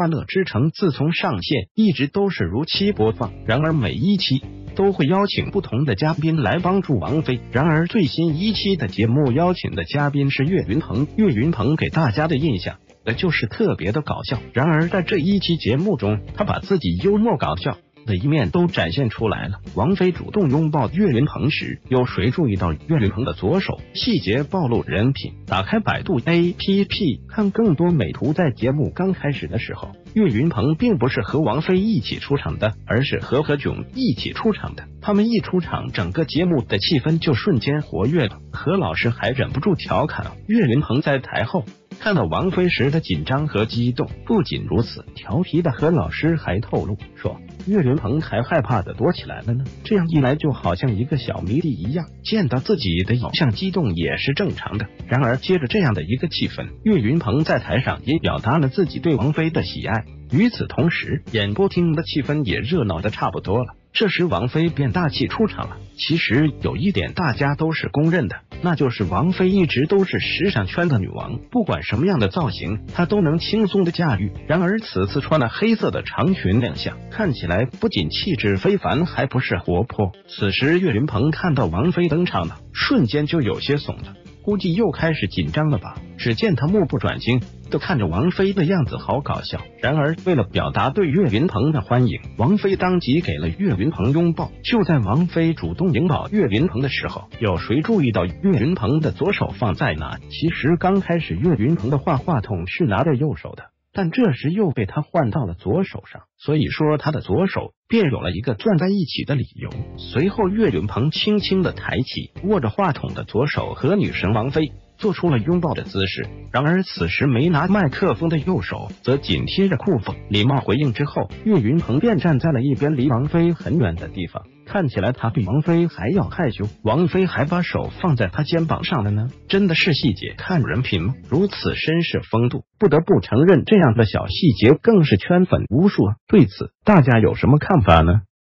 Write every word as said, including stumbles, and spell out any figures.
欢乐之城》自从上线一直都是如期播放，然而每一期都会邀请不同的嘉宾来帮助王菲。然而最新一期的节目邀请的嘉宾是岳云鹏，岳云鹏给大家的印象那就是特别的搞笑。然而在这一期节目中，他把自己幽默搞笑的一面都展现出来了。王菲主动拥抱岳云鹏时，有谁注意到岳云鹏的左手？细节暴露人品。打开百度 A P P 看更多美图。在节目刚开始的时候，岳云鹏并不是和王菲一起出场的，而是和何炅一起出场的。他们一出场，整个节目的气氛就瞬间活跃了。何老师还忍不住调侃岳云鹏在台后看到王菲时的紧张和激动。不仅如此，调皮的何老师还透露说，岳云鹏还害怕的躲起来了呢。这样一来，就好像一个小迷弟一样，见到自己的偶像激动也是正常的。然而，接着这样的一个气氛，岳云鹏在台上也表达了自己对王菲的喜爱。与此同时，演播厅的气氛也热闹的差不多了。这时王菲便大气出场了。其实有一点大家都是公认的，那就是王菲一直都是时尚圈的女王，不管什么样的造型她都能轻松的驾驭。然而此次穿了黑色的长裙亮相，看起来不仅气质非凡，还不是活泼。此时岳云鹏看到王菲登场了，瞬间就有些怂了，估计又开始紧张了吧。只见他目不转睛的看着王菲的样子好搞笑。然而为了表达对岳云鹏的欢迎，王菲当即给了岳云鹏拥抱。就在王菲主动拥抱岳云鹏的时候，有谁注意到岳云鹏的左手放在哪？其实刚开始岳云鹏的话话筒是拿着右手的，但这时又被他换到了左手上，所以说他的左手便有了一个攥在一起的理由。随后岳云鹏轻轻的抬起握着话筒的左手，和女神王菲做出了拥抱的姿势。然而此时没拿麦克风的右手则紧贴着裤缝。礼貌回应之后，岳云鹏便站在了一边离王菲很远的地方，看起来他比王菲还要害羞。王菲还把手放在他肩膀上了呢，真的是细节看人品吗？如此绅士风度，不得不承认这样的小细节更是圈粉无数。对此大家有什么看法呢？